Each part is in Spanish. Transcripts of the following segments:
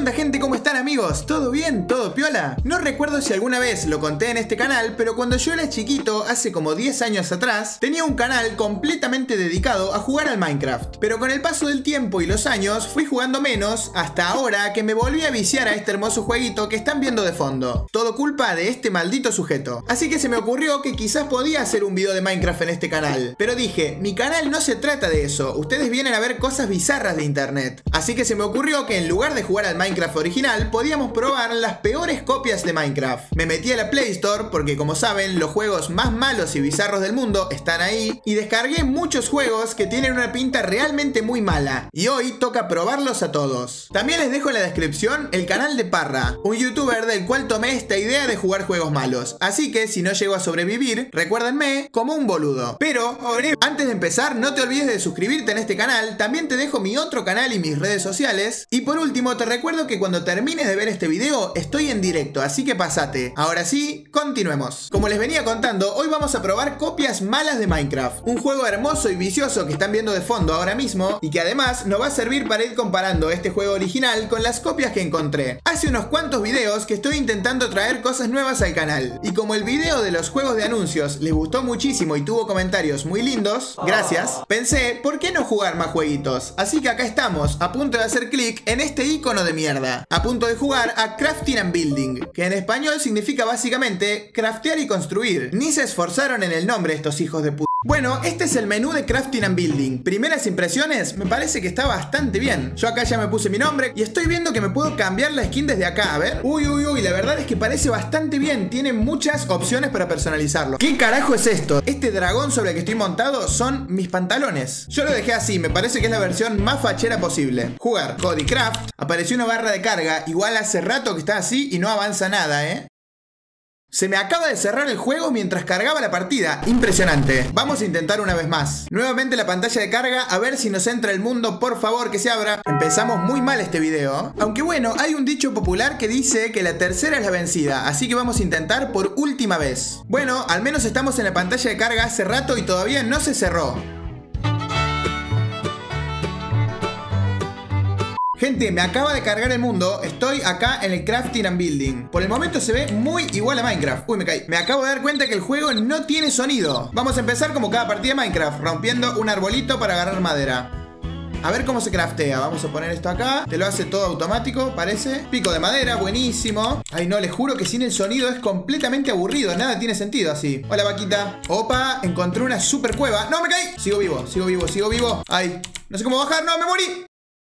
onda, gente? ¿Cómo están, amigos? ¿Todo bien? ¿Todo piola? No recuerdo si alguna vez lo conté en este canal, pero cuando yo era chiquito, hace como 10 años atrás, tenía un canal completamente dedicado a jugar al Minecraft. Pero con el paso del tiempo y los años, fui jugando menos, hasta ahora que me volví a viciar a este hermoso jueguito que están viendo de fondo. Todo culpa de este maldito sujeto. Así que se me ocurrió que quizás podía hacer un video de Minecraft en este canal. Pero dije, mi canal no se trata de eso, ustedes vienen a ver cosas bizarras de internet. Así que se me ocurrió que en lugar de jugar al Minecraft original, podíamos probar las peores copias de Minecraft. Me metí a la Play Store porque, como saben, los juegos más malos y bizarros del mundo están ahí, y descargué muchos juegos que tienen una pinta realmente muy mala, y hoy toca probarlos a todos. También les dejo en la descripción el canal de Parra, un youtuber del cual tomé esta idea de jugar juegos malos, así que si no llego a sobrevivir, recuérdenme como un boludo. Pero antes de empezar, no te olvides de suscribirte en este canal, también te dejo mi otro canal y mis redes sociales, y por último te recuerdo que cuando termines de ver este video estoy en directo, así que pasate. Ahora sí, continuemos. Como les venía contando, hoy vamos a probar copias malas de Minecraft, un juego hermoso y vicioso que están viendo de fondo ahora mismo, y que además nos va a servir para ir comparando este juego original con las copias que encontré. Hace unos cuantos videos que estoy intentando traer cosas nuevas al canal, y como el video de los juegos de anuncios les gustó muchísimo y tuvo comentarios muy lindos, gracias, pensé, ¿por qué no jugar más jueguitos? Así que acá estamos, a punto de hacer clic en este icono de mierda, a punto de jugar a Crafting and Building, que en español significa básicamente craftear y construir. Ni se esforzaron en el nombre estos hijos de puta. Bueno, este es el menú de Crafting and Building. Primeras impresiones, me parece que está bastante bien. Yo acá ya me puse mi nombre y estoy viendo que me puedo cambiar la skin desde acá, a ver. Uy, la verdad es que parece bastante bien. Tiene muchas opciones para personalizarlo. ¿Qué carajo es esto? Este dragón sobre el que estoy montado son mis pantalones. Yo lo dejé así, me parece que es la versión más fachera posible. Jugar Codycraft. Apareció una barra de carga, igual hace rato que está así y no avanza nada, Se me acaba de cerrar el juego mientras cargaba la partida. Impresionante. Vamos a intentar una vez más. Nuevamente la pantalla de carga. A ver si nos entra el mundo. Por favor, que se abra. Empezamos muy mal este video. Aunque bueno, hay un dicho popular que dice que la tercera es la vencida. Así que vamos a intentar por última vez. Bueno, al menos estamos en la pantalla de carga hace rato y todavía no se cerró. Gente, me acaba de cargar el mundo. Estoy acá en el Crafting and Building. Por el momento se ve muy igual a Minecraft. Uy, me caí. Me acabo de dar cuenta que el juego no tiene sonido. Vamos a empezar como cada partida de Minecraft, rompiendo un arbolito para agarrar madera. A ver cómo se craftea. Vamos a poner esto acá. Te lo hace todo automático, parece. Pico de madera, buenísimo. Ay, no, les juro que sin el sonido es completamente aburrido. Nada tiene sentido así. Hola, vaquita. Opa, encontré una super cueva. ¡No, me caí! Sigo vivo, sigo vivo, sigo vivo. Ay, no sé cómo bajar. ¡No, me morí!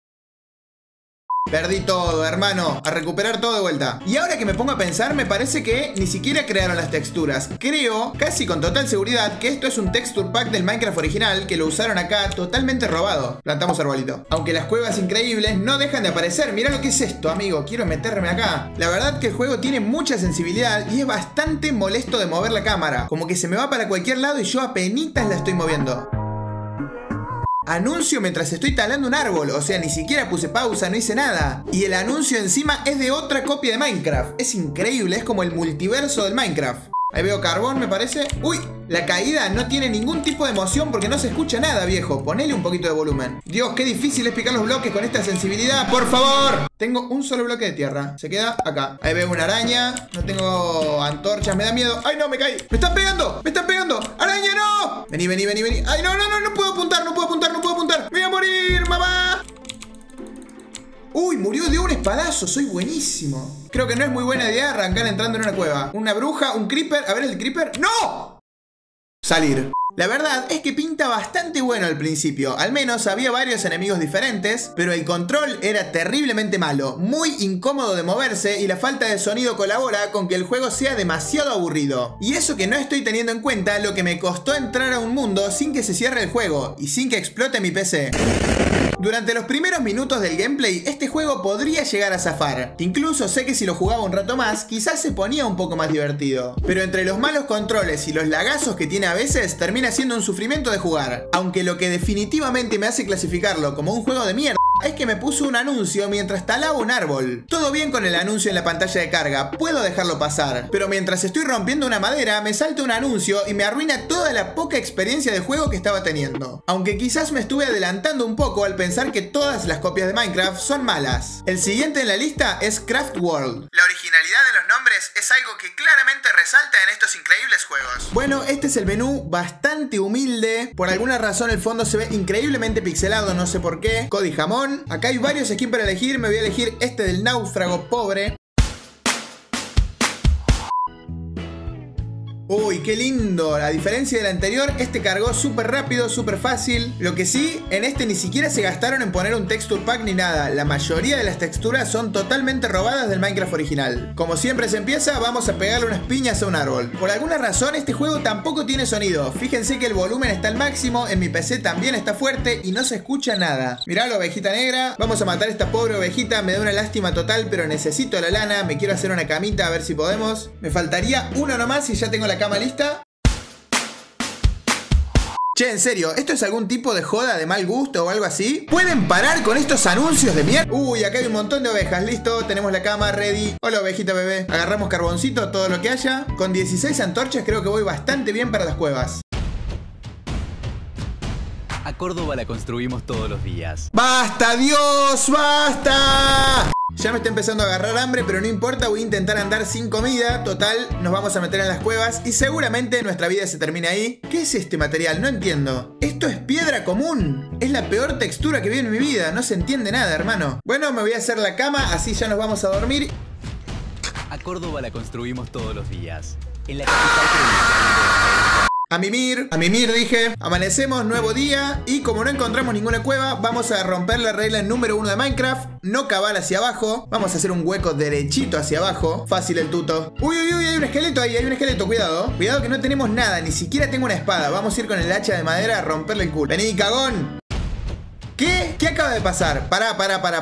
Perdí todo, hermano. A recuperar todo de vuelta. Y ahora que me pongo a pensar, me parece que ni siquiera crearon las texturas. Creo, casi con total seguridad, que esto es un texture pack del Minecraft original, que lo usaron acá totalmente robado. Plantamos arbolito. Aunque las cuevas increíbles no dejan de aparecer. Mirá lo que es esto, amigo. Quiero meterme acá. La verdad que el juego tiene mucha sensibilidad y es bastante molesto de mover la cámara. Como que se me va para cualquier lado y yo apenitas la estoy moviendo. Anuncio mientras estoy talando un árbol. O sea, ni siquiera puse pausa, no hice nada. Y el anuncio encima es de otra copia de Minecraft. Es increíble, es como el multiverso del Minecraft. Ahí veo carbón, me parece. ¡Uy! La caída no tiene ningún tipo de emoción porque no se escucha nada, viejo. Ponele un poquito de volumen. Dios, qué difícil es picar los bloques con esta sensibilidad. ¡Por favor! Tengo un solo bloque de tierra. Se queda acá. Ahí veo una araña. No tengo antorchas, me da miedo. ¡Ay, no, me caí! ¡Me están pegando! ¡Me están pegando! ¡Araña, no! Vení, vení, vení, vení. ¡Ay, no, no, no! No puedo apuntar, no puedo apuntar, no puedo apuntar. ¡Me voy a morir, mamá! Uy, murió de un espadazo, soy buenísimo. Creo que no es muy buena idea arrancar entrando en una cueva. Una bruja, un creeper, a ver el creeper. ¡No! Salir. La verdad es que pinta bastante bueno al principio. Al menos había varios enemigos diferentes, pero el control era terriblemente malo, muy incómodo de moverse y la falta de sonido colabora con que el juego sea demasiado aburrido. Y eso que no estoy teniendo en cuenta lo que me costó entrar a un mundo sin que se cierre el juego y sin que explote mi PC. Durante los primeros minutos del gameplay, este juego podría llegar a zafar. Incluso sé que si lo jugaba un rato más, quizás se ponía un poco más divertido. Pero entre los malos controles y los lagazos que tiene a veces, termina siendo un sufrimiento de jugar. Aunque lo que definitivamente me hace clasificarlo como un juego de mierda es que me puso un anuncio mientras talaba un árbol. Todo bien con el anuncio en la pantalla de carga, puedo dejarlo pasar, pero mientras estoy rompiendo una madera me salta un anuncio y me arruina toda la poca experiencia de juego que estaba teniendo. Aunque quizás me estuve adelantando un poco al pensar que todas las copias de Minecraft son malas. El siguiente en la lista es Craft World. La originalidad de los nombres es algo que claramente resalta en estos increíbles juegos. Bueno, este es el menú, bastante humilde. Por alguna razón el fondo se ve increíblemente pixelado, no sé por qué. Cody Jamón. Acá hay varios skins para elegir, me voy a elegir este del náufrago pobre. Uy, qué lindo. A diferencia del anterior, este cargó súper rápido, súper fácil. Lo que sí, en este ni siquiera se gastaron en poner un texture pack ni nada. La mayoría de las texturas son totalmente robadas del Minecraft original. Como siempre se empieza, vamos a pegarle unas piñas a un árbol. Por alguna razón, este juego tampoco tiene sonido. Fíjense que el volumen está al máximo, en mi PC también está fuerte y no se escucha nada. Mirá la ovejita negra. Vamos a matar a esta pobre ovejita. Me da una lástima total, pero necesito la lana. Me quiero hacer una camita, a ver si podemos. Me faltaría uno nomás y ya tengo la cama lista. Che, en serio, ¿esto es algún tipo de joda de mal gusto o algo así? ¿Pueden parar con estos anuncios de mierda? Uy, acá hay un montón de ovejas, listo, tenemos la cama ready. Hola ovejita bebé. Agarramos carboncito, todo lo que haya. Con 16 antorchas creo que voy bastante bien para las cuevas. A Córdoba la construimos todos los días. ¡Basta, Dios! ¡Basta! Ya me está empezando a agarrar hambre, pero no importa, voy a intentar andar sin comida. Total, nos vamos a meter en las cuevas y seguramente nuestra vida se termine ahí. ¿Qué es este material? No entiendo. Esto es piedra común. Es la peor textura que vi en mi vida. No se entiende nada, hermano. Bueno, me voy a hacer la cama, así ya nos vamos a dormir. A Córdoba la construimos todos los días. En la capital provincial. A mimir dije. Amanecemos, nuevo día. Y como no encontramos ninguna cueva, vamos a romper la regla número 1 de Minecraft. No cavar hacia abajo. Vamos a hacer un hueco derechito hacia abajo. Fácil el tuto. Uy, uy, uy, hay un esqueleto ahí, hay un esqueleto, cuidado. Cuidado que no tenemos nada, ni siquiera tengo una espada. Vamos a ir con el hacha de madera a romperle el culo. Vení, cagón. ¿Qué? ¿Qué acaba de pasar? Pará.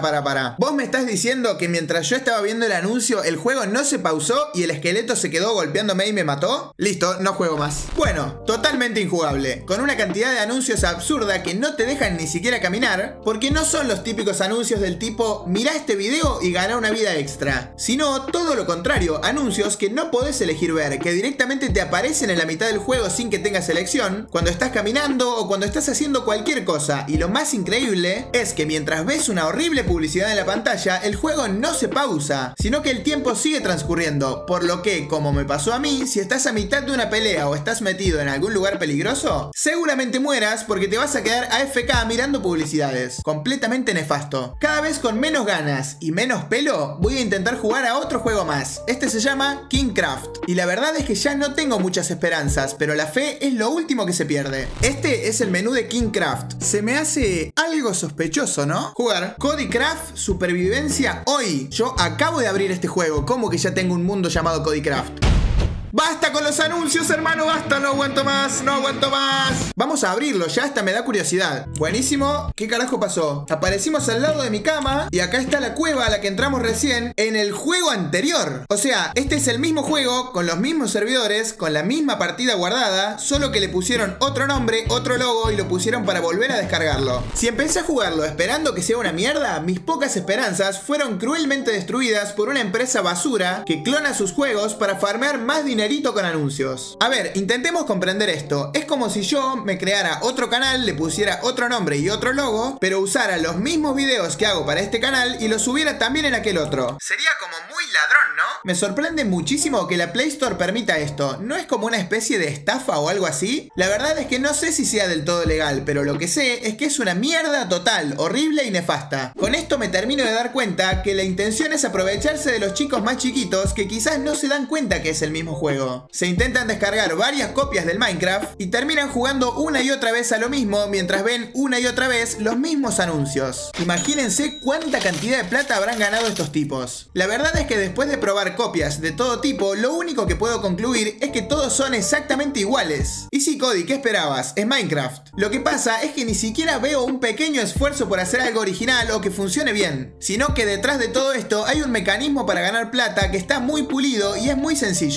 ¿Vos me estás diciendo que mientras yo estaba viendo el anuncio, el juego no se pausó y el esqueleto se quedó golpeándome y me mató? Listo, no juego más. Bueno, totalmente injugable. Con una cantidad de anuncios absurda que no te dejan ni siquiera caminar, porque no son los típicos anuncios del tipo, mirá este video y gana una vida extra. Sino todo lo contrario, anuncios que no podés elegir ver, que directamente te aparecen en la mitad del juego sin que tengas elección, cuando estás caminando o cuando estás haciendo cualquier cosa. Y lo más increíble es que mientras ves una horrible publicidad en la pantalla, el juego no se pausa, sino que el tiempo sigue transcurriendo, por lo que, como me pasó a mí, si estás a mitad de una pelea o estás metido en algún lugar peligroso, seguramente mueras porque te vas a quedar AFK mirando publicidades. Completamente nefasto. Cada vez con menos ganas y menos pelo, voy a intentar jugar a otro juego más. Este se llama KingCraft. Y la verdad es que ya no tengo muchas esperanzas, pero la fe es lo último que se pierde. Este es el menú de KingCraft. Se me hace algo sospechoso, ¿no? Jugar CodyCraft Supervivencia hoy. Yo acabo de abrir este juego. ¿Cómo que ya tengo un mundo llamado CodyCraft? ¡Basta con los anuncios, hermano! ¡Basta! ¡No aguanto más! ¡No aguanto más! Vamos a abrirlo, ya hasta me da curiosidad. Buenísimo. ¿Qué carajo pasó? Aparecimos al lado de mi cama y acá está la cueva a la que entramos recién en el juego anterior. O sea, este es el mismo juego, con los mismos servidores, con la misma partida guardada, solo que le pusieron otro nombre, otro logo y lo pusieron para volver a descargarlo. Si empecé a jugarlo esperando que sea una mierda, mis pocas esperanzas fueron cruelmente destruidas por una empresa basura que clona sus juegos para farmear más dinero con anuncios. A ver, intentemos comprender esto. Es como si yo me creara otro canal, le pusiera otro nombre y otro logo, pero usara los mismos videos que hago para este canal y los subiera también en aquel otro. Sería como muy ladrón, ¿no? Me sorprende muchísimo que la Play Store permita esto. ¿No es como una especie de estafa o algo así? La verdad es que no sé si sea del todo legal, pero lo que sé es que es una mierda total, horrible y nefasta. Con esto me termino de dar cuenta que la intención es aprovecharse de los chicos más chiquitos que quizás no se dan cuenta que es el mismo juego. Se intentan descargar varias copias del Minecraft y terminan jugando una y otra vez a lo mismo mientras ven una y otra vez los mismos anuncios. Imagínense cuánta cantidad de plata habrán ganado estos tipos. La verdad es que después de probar copias de todo tipo, lo único que puedo concluir es que todos son exactamente iguales. Y sí, Cody, ¿qué esperabas? Es Minecraft. Lo que pasa es que ni siquiera veo un pequeño esfuerzo por hacer algo original o que funcione bien, sino que detrás de todo esto hay un mecanismo para ganar plata que está muy pulido y es muy sencillo.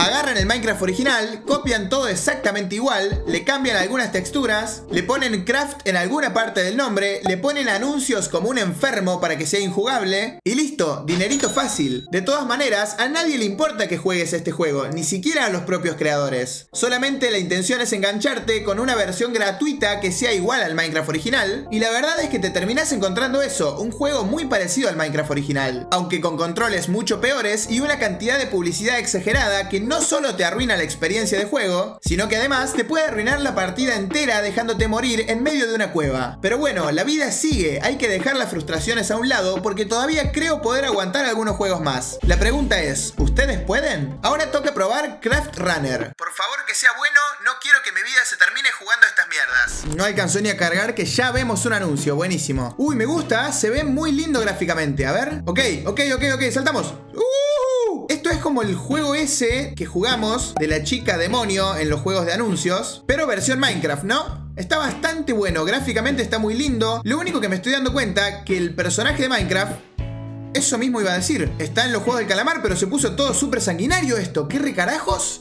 Agarran el Minecraft original, copian todo exactamente igual, le cambian algunas texturas, le ponen craft en alguna parte del nombre, le ponen anuncios como un enfermo para que sea injugable y listo, dinerito fácil. De todas maneras, a nadie le importa que juegues este juego, ni siquiera a los propios creadores. Solamente la intención es engancharte con una versión gratuita que sea igual al Minecraft original, y la verdad es que te terminás encontrando eso, un juego muy parecido al Minecraft original, aunque con controles mucho peores y una cantidad de publicidad exagerada que no solo te arruina la experiencia de juego, sino que además te puede arruinar la partida entera dejándote morir en medio de una cueva. Pero bueno, la vida sigue, hay que dejar las frustraciones a un lado porque todavía creo poder aguantar algunos juegos más. La pregunta es, ¿ustedes pueden? Ahora toca probar Craft Runner. Por favor que sea bueno, no quiero que mi vida se termine jugando a estas mierdas. No alcanzó ni a cargar que ya vemos un anuncio, buenísimo. Uy, me gusta, se ve muy lindo gráficamente, a ver. Ok, saltamos. Esto es como el juego ese que jugamos de la chica demonio en los juegos de anuncios, pero versión Minecraft, ¿no? Está bastante bueno, gráficamente está muy lindo. Lo único que me estoy dando cuenta que el personaje de Minecraft, eso mismo iba a decir, está en los juegos del calamar, pero se puso todo súper sanguinario esto. ¿Qué recarajos?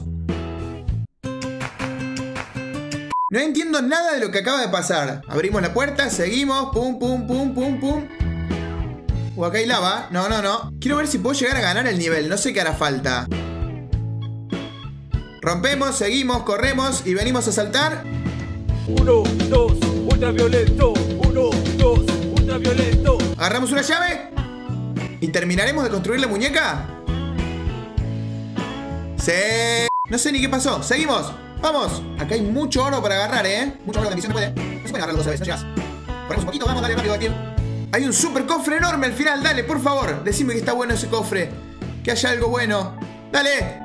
No entiendo nada de lo que acaba de pasar. Abrimos la puerta, seguimos, pum, pum, pum, pum, pum. Acá hay lava. No. Quiero ver si puedo llegar a ganar el nivel. No sé qué hará falta. Rompemos, seguimos, corremos y venimos a saltar. 1, 2, ultraviolento. 1, 2, ultraviolento. Agarramos una llave. ¿Y terminaremos de construir la muñeca? Sí. No sé ni qué pasó. Seguimos. Vamos. Acá hay mucho oro para agarrar, Mucho oro de bendición no puede. No se puede agarrar dos veces, no llegas. Ponemos un poquito, vamos, dale rápido, aquí. Hay un super cofre enorme al final, dale, por favor. Decime que está bueno ese cofre. Que haya algo bueno. Dale.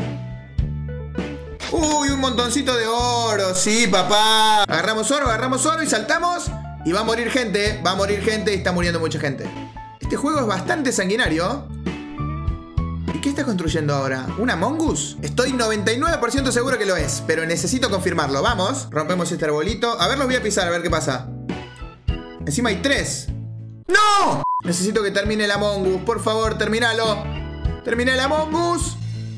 Uy, un montoncito de oro. Sí, papá. Agarramos oro y saltamos. Y va a morir gente, y está muriendo mucha gente. Este juego es bastante sanguinario. ¿Y qué está construyendo ahora? ¿Un Among Us? Estoy 99% seguro que lo es, pero necesito confirmarlo. Vamos, rompemos este arbolito. A ver, los voy a pisar, a ver qué pasa. Encima hay 3. ¡No! Necesito que termine el Among Us, por favor, terminalo. Terminé el Among Us.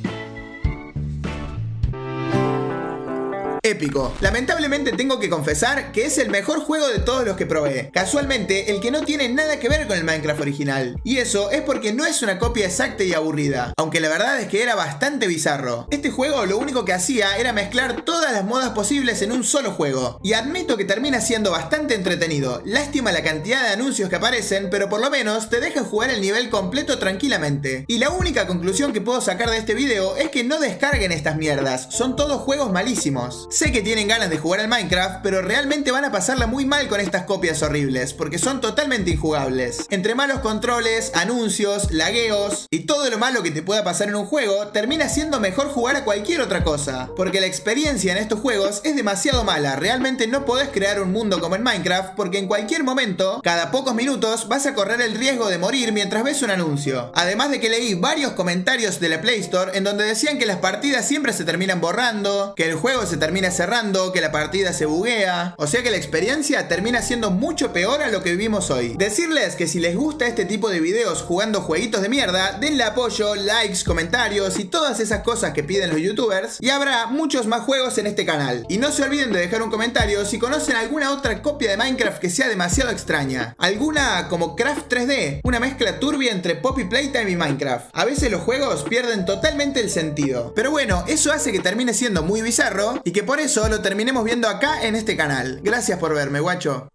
Épico. Lamentablemente tengo que confesar que es el mejor juego de todos los que probé. Casualmente, el que no tiene nada que ver con el Minecraft original. Y eso es porque no es una copia exacta y aburrida. Aunque la verdad es que era bastante bizarro. Este juego lo único que hacía era mezclar todas las modas posibles en un solo juego. Y admito que termina siendo bastante entretenido. Lástima la cantidad de anuncios que aparecen, pero por lo menos te dejan jugar el nivel completo tranquilamente. Y la única conclusión que puedo sacar de este video es que no descarguen estas mierdas. Son todos juegos malísimos. Sé que tienen ganas de jugar al Minecraft, pero realmente van a pasarla muy mal con estas copias horribles, porque son totalmente injugables. Entre malos controles, anuncios, lagueos y todo lo malo que te pueda pasar en un juego, termina siendo mejor jugar a cualquier otra cosa. Porque la experiencia en estos juegos es demasiado mala, realmente no podés crear un mundo como en Minecraft, porque en cualquier momento, cada pocos minutos, vas a correr el riesgo de morir mientras ves un anuncio. Además de que leí varios comentarios de la Play Store en donde decían que las partidas siempre se terminan borrando, que el juego se termina cerrando, que la partida se buguea, o sea que la experiencia termina siendo mucho peor a lo que vivimos hoy. Decirles que si les gusta este tipo de videos jugando jueguitos de mierda, denle apoyo, likes, comentarios y todas esas cosas que piden los youtubers, y habrá muchos más juegos en este canal. Y no se olviden de dejar un comentario si conocen alguna otra copia de Minecraft que sea demasiado extraña, alguna como Craft 3D, una mezcla turbia entre Poppy Playtime y Minecraft. A veces los juegos pierden totalmente el sentido, pero bueno, eso hace que termine siendo muy bizarro y que por eso lo terminemos viendo acá en este canal. Gracias por verme, guacho.